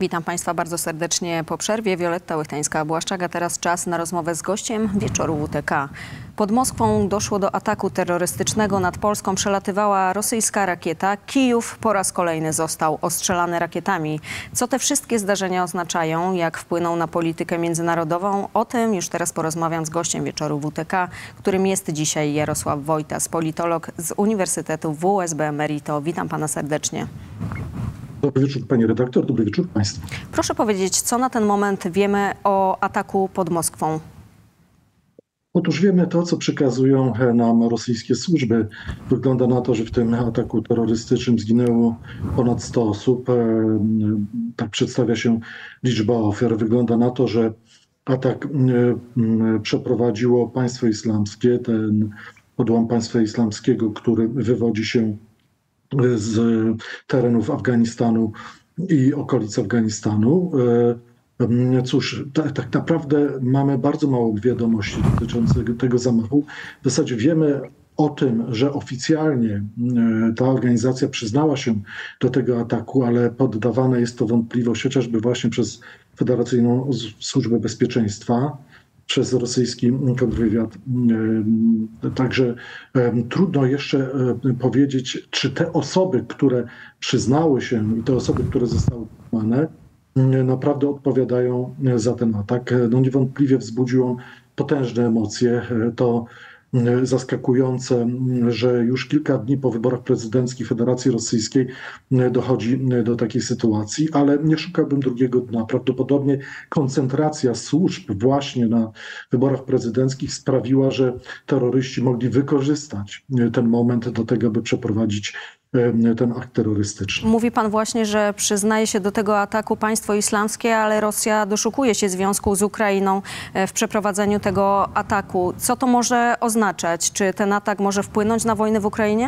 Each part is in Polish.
Witam Państwa bardzo serdecznie po przerwie. Wioletta Łechtańska-Błaszczak, a teraz czas na rozmowę z gościem wieczoru WTK. Pod Moskwą doszło do ataku terrorystycznego. Nad Polską przelatywała rosyjska rakieta. Kijów po raz kolejny został ostrzelany rakietami. Co te wszystkie zdarzenia oznaczają? Jak wpłyną na politykę międzynarodową? O tym już teraz porozmawiam z gościem wieczoru WTK, którym jest dzisiaj Jarosław Wojtas, politolog z Uniwersytetu WSB Emerito. Witam Pana serdecznie. Dobry wieczór Pani redaktor, dobry wieczór Państwu. Proszę powiedzieć, co na ten moment wiemy o ataku pod Moskwą? Otóż wiemy to, co przekazują nam rosyjskie służby. Wygląda na to, że w tym ataku terrorystycznym zginęło ponad 100 osób. Tak przedstawia się liczba ofiar. Wygląda na to, że atak przeprowadziło państwo islamskie, ten odłam państwa islamskiego, który wywodzi się z terenów Afganistanu i okolic Afganistanu. Cóż, tak naprawdę mamy bardzo mało wiadomości dotyczących tego zamachu. W zasadzie wiemy o tym, że oficjalnie ta organizacja przyznała się do tego ataku, ale poddawane jest to wątpliwość chociażby właśnie przez Federacyjną Służbę Bezpieczeństwa, przez rosyjski kontrwywiad. Także trudno jeszcze powiedzieć, czy te osoby, które przyznały się i te osoby, które zostały pojmane, naprawdę odpowiadają za ten atak. No niewątpliwie wzbudził on potężne emocje. To zaskakujące, że już kilka dni po wyborach prezydenckich Federacji Rosyjskiej dochodzi do takiej sytuacji, ale nie szukałbym drugiego dna. Prawdopodobnie koncentracja służb właśnie na wyborach prezydenckich sprawiła, że terroryści mogli wykorzystać ten moment do tego, by przeprowadzić ten akt terrorystyczny. Mówi pan właśnie, że przyznaje się do tego ataku państwo islamskie, ale Rosja doszukuje się związku z Ukrainą w przeprowadzeniu tego ataku. Co to może oznaczać? Czy ten atak może wpłynąć na wojnę w Ukrainie?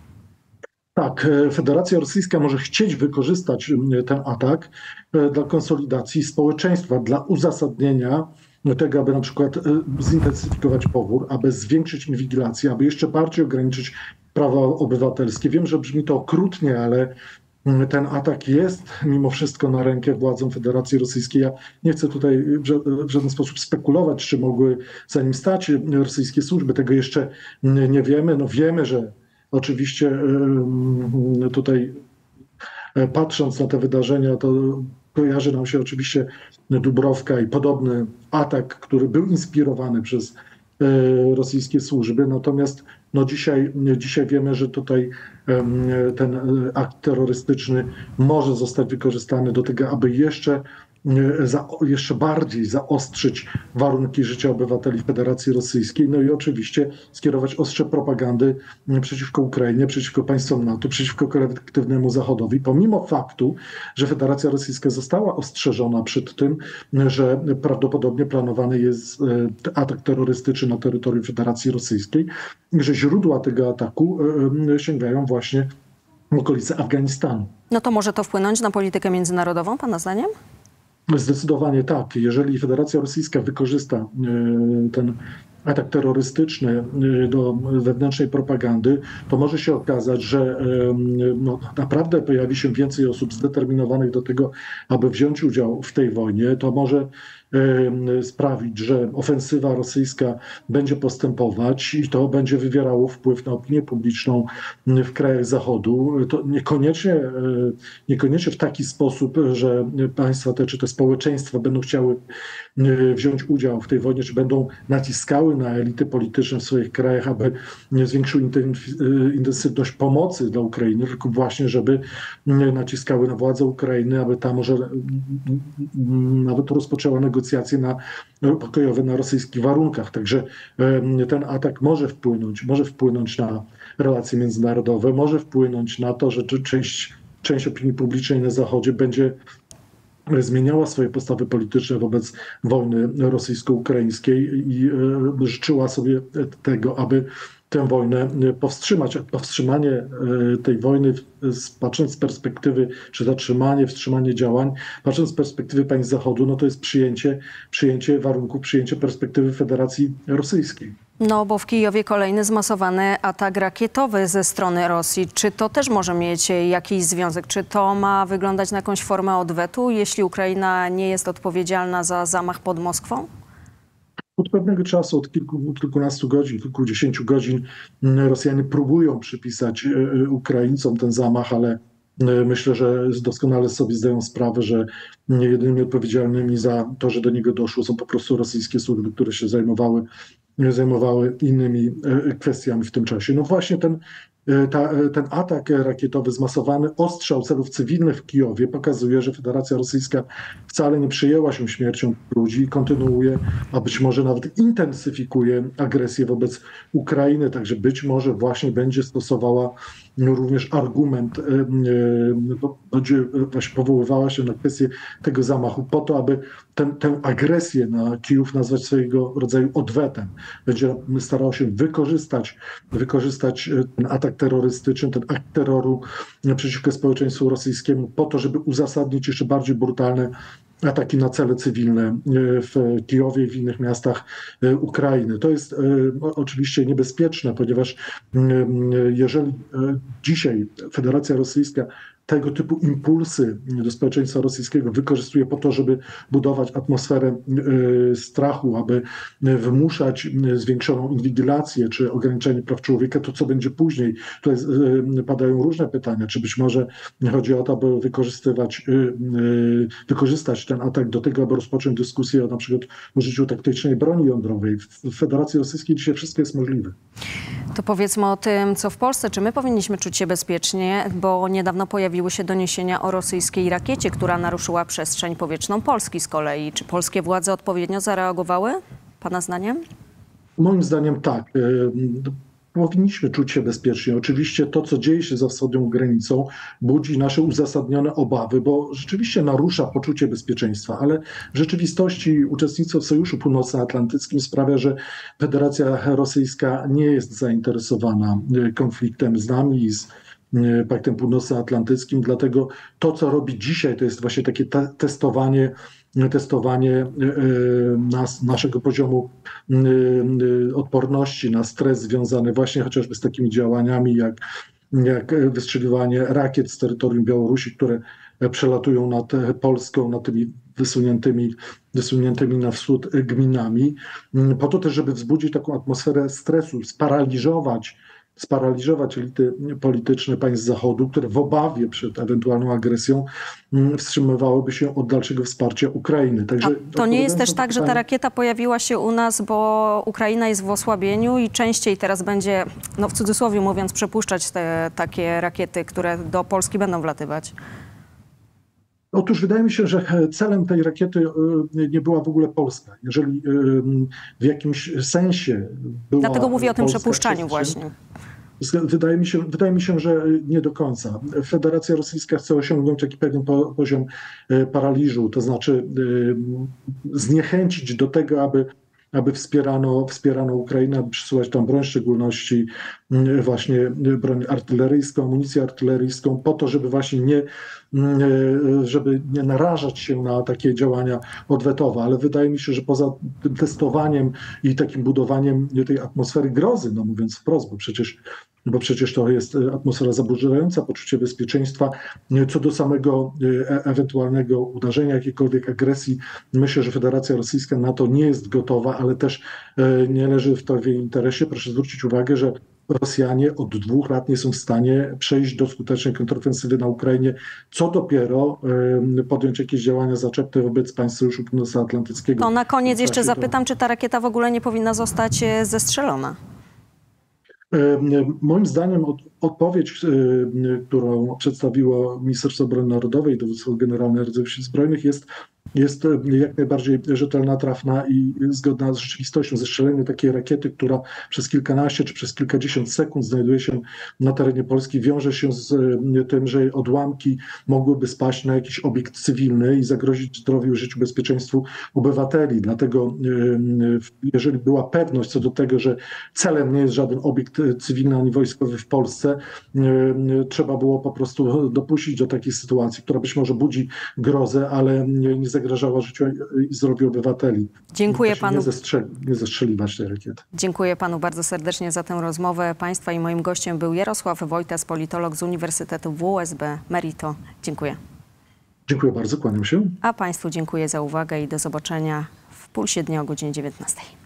Tak, Federacja Rosyjska może chcieć wykorzystać ten atak dla konsolidacji społeczeństwa, dla uzasadnienia tego, aby na przykład zintensyfikować powór, aby zwiększyć inwigilację, aby jeszcze bardziej ograniczyć prawa obywatelskie. Wiem, że brzmi to okrutnie, ale ten atak jest mimo wszystko na rękę władzom Federacji Rosyjskiej. Ja nie chcę tutaj w żaden sposób spekulować, czy mogły za nim stać rosyjskie służby. Tego jeszcze nie wiemy. No wiemy, że oczywiście tutaj patrząc na te wydarzenia, to kojarzy nam się oczywiście Dubrowka i podobny atak, który był inspirowany przez rosyjskie służby. Natomiast no dzisiaj wiemy, że tutaj ten akt terrorystyczny może zostać wykorzystany do tego, aby jeszcze bardziej zaostrzyć warunki życia obywateli Federacji Rosyjskiej, no i oczywiście skierować ostrze propagandy przeciwko Ukrainie, przeciwko państwom NATO, przeciwko kolektywnemu Zachodowi, pomimo faktu, że Federacja Rosyjska została ostrzeżona przed tym, że prawdopodobnie planowany jest atak terrorystyczny na terytorium Federacji Rosyjskiej, że źródła tego ataku sięgają właśnie w okolice Afganistanu. No to może to wpłynąć na politykę międzynarodową, pana zdaniem? Zdecydowanie tak. Jeżeli Federacja Rosyjska wykorzysta ten atak terrorystyczny do wewnętrznej propagandy, to może się okazać, że no, naprawdę pojawi się więcej osób zdeterminowanych do tego, aby wziąć udział w tej wojnie. To może sprawić, że ofensywa rosyjska będzie postępować i to będzie wywierało wpływ na opinię publiczną w krajach Zachodu. To niekoniecznie w taki sposób, że państwa te czy te społeczeństwa będą chciały wziąć udział w tej wojnie, czy będą naciskały na elity polityczne w swoich krajach, aby zwiększyły intensywność pomocy dla Ukrainy, tylko właśnie, żeby naciskały na władze Ukrainy, aby ta może nawet rozpoczęła negocjacje pokojowe na rosyjskich warunkach. Także ten atak może wpłynąć na relacje międzynarodowe, może wpłynąć na to, że część opinii publicznej na Zachodzie będzie zmieniała swoje postawy polityczne wobec wojny rosyjsko-ukraińskiej i życzyła sobie tego, aby tę wojnę powstrzymać. Powstrzymanie tej wojny, patrząc z perspektywy, czy zatrzymanie, wstrzymanie działań, patrząc z perspektywy państw Zachodu, no to jest przyjęcie warunków, przyjęcie perspektywy Federacji Rosyjskiej. No bo w Kijowie kolejny zmasowany atak rakietowy ze strony Rosji. Czy to też może mieć jakiś związek? Czy to ma wyglądać na jakąś formę odwetu, jeśli Ukraina nie jest odpowiedzialna za zamach pod Moskwą? Od pewnego czasu, od kilkunastu godzin, kilkudziesięciu godzin Rosjanie próbują przypisać Ukraińcom ten zamach, ale myślę, że doskonale sobie zdają sprawę, że jedynymi odpowiedzialnymi za to, że do niego doszło, są po prostu rosyjskie służby, które się zajmowały innymi kwestiami w tym czasie. No właśnie ten atak rakietowy zmasowany, ostrzał celów cywilnych w Kijowie pokazuje, że Federacja Rosyjska wcale nie przejęła się śmiercią ludzi i kontynuuje, a być może nawet intensyfikuje agresję wobec Ukrainy. Także być może właśnie będzie stosowała również argument, będzie właśnie powoływała się na kwestię tego zamachu po to, aby tę agresję na Kijów nazwać swojego rodzaju odwetem. Będzie starała się wykorzystać ten atak terrorystyczny, ten akt terroru przeciwko społeczeństwu rosyjskiemu po to, żeby uzasadnić jeszcze bardziej brutalne ataki na cele cywilne w Kijowie i w innych miastach Ukrainy. To jest oczywiście niebezpieczne, ponieważ jeżeli dzisiaj Federacja Rosyjska tego typu impulsy do społeczeństwa rosyjskiego wykorzystuje po to, żeby budować atmosferę strachu, aby wymuszać zwiększoną inwigilację czy ograniczenie praw człowieka, to co będzie później? Tutaj padają różne pytania. Czy być może chodzi o to, aby wykorzystać ten atak do tego, aby rozpocząć dyskusję o na przykład użyciu taktycznej broni jądrowej. W Federacji Rosyjskiej dzisiaj wszystko jest możliwe. To powiedzmy o tym, co w Polsce. Czy my powinniśmy czuć się bezpiecznie? Bo niedawno pojawiły się doniesienia o rosyjskiej rakiecie, która naruszyła przestrzeń powietrzną Polski z kolei. Czy polskie władze odpowiednio zareagowały, pana zdaniem? Moim zdaniem tak. Powinniśmy czuć się bezpiecznie. Oczywiście to, co dzieje się za wschodnią granicą, budzi nasze uzasadnione obawy, bo rzeczywiście narusza poczucie bezpieczeństwa, ale w rzeczywistości uczestnictwo w Sojuszu Północnoatlantyckim sprawia, że Federacja Rosyjska nie jest zainteresowana konfliktem z nami i z Paktem Północnoatlantyckim, dlatego to, co robi dzisiaj, to jest właśnie takie testowanie naszego poziomu odporności na stres związany właśnie chociażby z takimi działaniami jak wystrzeliwanie rakiet z terytorium Białorusi, które przelatują nad Polską, nad tymi wysuniętymi na wschód gminami, po to też, żeby wzbudzić taką atmosferę stresu, sparaliżować elity polityczne państw Zachodu, które w obawie przed ewentualną agresją wstrzymywałyby się od dalszego wsparcia Ukrainy. Także to nie jest też tak, że ta rakieta pojawiła się u nas, bo Ukraina jest w osłabieniu i częściej teraz będzie, no w cudzysłowie mówiąc, przepuszczać te takie rakiety, które do Polski będą wlatywać? Otóż wydaje mi się, że celem tej rakiety nie była w ogóle Polska. Jeżeli w jakimś sensie była Dlatego mówię o tym polska przepuszczaniu przestrzeń, właśnie. wydaje mi się, że nie do końca. Federacja Rosyjska chce osiągnąć taki pewien poziom paraliżu, to znaczy zniechęcić do tego, aby wspierano Ukrainę, aby przysyłać tam broń, w szczególności właśnie broń artyleryjską, amunicję artyleryjską, po to, żeby właśnie żeby nie narażać się na takie działania odwetowe. Ale wydaje mi się, że poza tym testowaniem i takim budowaniem tej atmosfery grozy, no mówiąc wprost, bo przecież to jest atmosfera zaburzająca poczucie bezpieczeństwa. Co do samego ewentualnego uderzenia, jakiejkolwiek agresji, myślę, że Federacja Rosyjska na to nie jest gotowa, ale też nie leży w to w jej interesie. Proszę zwrócić uwagę, że Rosjanie od 2 lat nie są w stanie przejść do skutecznej kontrofensywy na Ukrainie, co dopiero podjąć jakieś działania zaczepne wobec państw Sojuszu Północnoatlantyckiego. To na koniec jeszcze zapytam, czy ta rakieta w ogóle nie powinna zostać zestrzelona? Moim zdaniem odpowiedź, którą przedstawiło Ministerstwo Obrony Narodowej, Dowództwo Generalne Rezerw Sił Zbrojnych jest jak najbardziej rzetelna, trafna i zgodna z rzeczywistością. Zestrzelenie takiej rakiety, która przez kilkanaście czy przez kilkadziesiąt sekund znajduje się na terenie Polski, wiąże się z tym, że jej odłamki mogłyby spaść na jakiś obiekt cywilny i zagrozić zdrowiu, życiu, bezpieczeństwu obywateli. Dlatego jeżeli była pewność co do tego, że celem nie jest żaden obiekt cywilny ani wojskowy w Polsce, trzeba było po prostu dopuścić do takiej sytuacji, która być może budzi grozę, ale nie zagrażała życiu i zdrowiu obywateli. Dziękuję Właśnie panu. Nie zestrzeliwać tej rakiety. Dziękuję panu bardzo serdecznie za tę rozmowę. Państwa i moim gościem był Jarosław Wojtas, politolog z Uniwersytetu WSB Merito. Dziękuję. Dziękuję bardzo, kłaniam się. A państwu dziękuję za uwagę i do zobaczenia w Pulsie Dnia o godzinie 19.